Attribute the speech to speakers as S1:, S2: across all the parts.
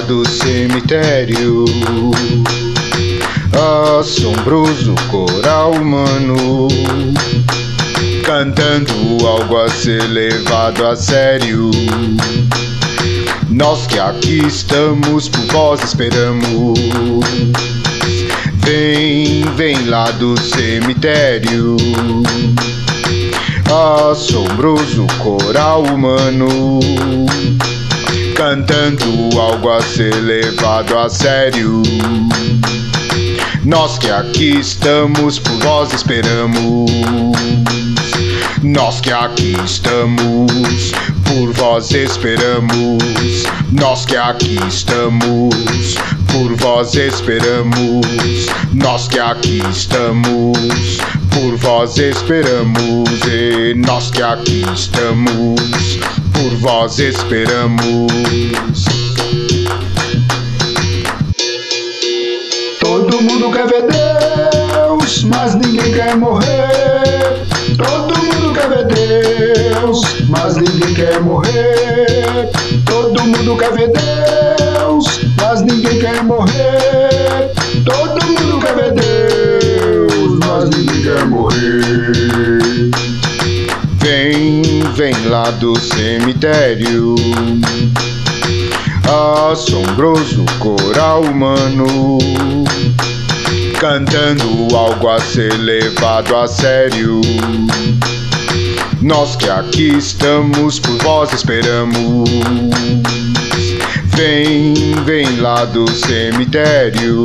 S1: lá do cemitério. Assombroso coral humano, cantando algo a ser levado a sério. Nós que aqui estamos por vós esperamos. Vem, vem lá do cemitério. Assombroso coral humano, cantando algo a ser levado a sério. Nós que aqui estamos por vós esperamos. Nós que aqui estamos por vós esperamos. Nós que aqui estamos por vós esperamos. Nós que aqui estamos por vós esperamos. E nós que aqui estamos por vós esperamos.
S2: Todo mundo quer ver Deus, mas ninguém quer morrer. Todo mundo quer ver Deus, mas ninguém quer morrer. Todo mundo quer ver Deus, mas ninguém quer morrer. Todo mundo quer ver Deus, mas ninguém quer morrer.
S1: Vem, vem lá do cemitério. Assombroso coral humano, cantando algo a ser levado a sério. Nós que aqui estamos por vós esperamos. Vem, vem lá do cemitério.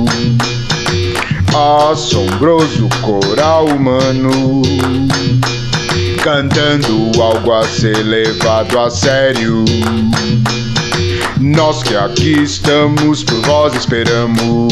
S1: Assombroso coral humano, cantando algo a ser levado a sério. Nós que aqui estamos por vós esperamos.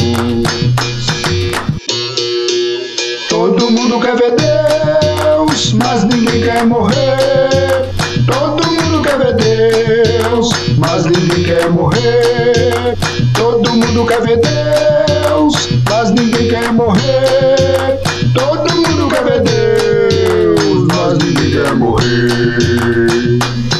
S2: Todo mundo quer ver Deus, mas ninguém quer morrer. Todo mundo quer ver Deus, mas ninguém quer morrer. Todo mundo quer ver Deus, mas ninguém quer morrer. Todo mundo quer ver Deus, mas ninguém quer morrer.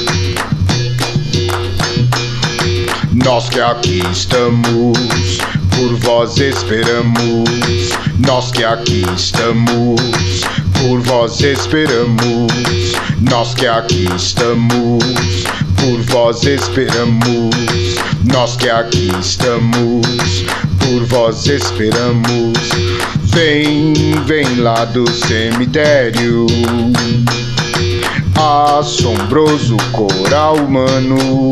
S1: Nós que aqui estamos por vós esperamos. Nós que aqui estamos por vós esperamos. Nós que aqui estamos por vós esperamos. Nós que aqui estamos por vós esperamos. Vem, vem lá do cemitério. Assombroso coral humano,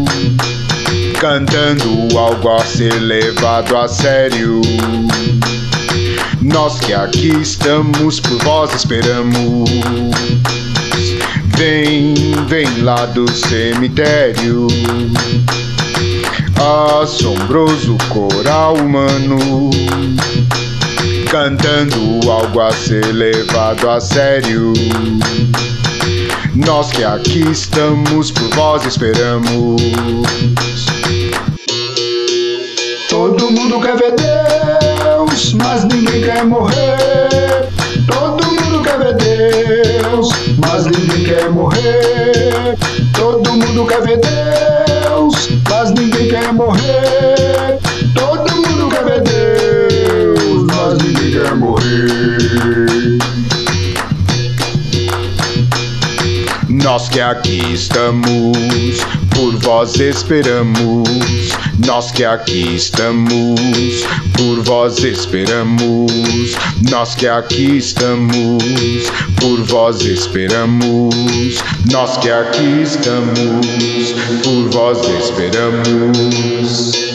S1: cantando algo a ser levado a sério. Nós que aqui estamos por vós esperamos. Vem, vem lá do cemitério. Assombroso coral humano, cantando algo a ser levado a sério. Nós que aqui estamos por vós esperamos.
S2: Todo mundo quer ver Deus, mas ninguém quer morrer. Todo mundo quer ver Deus, mas ninguém quer morrer. Todo mundo quer ver Deus, mas ninguém quer morrer. Todo mundo quer ver Deus, mas ninguém quer morrer.
S1: Nós que aqui estamos por vós esperamos. Nós que aqui estamos por vós esperamos. Nós que aqui estamos por vós esperamos. Nós que aqui estamos por vós esperamos.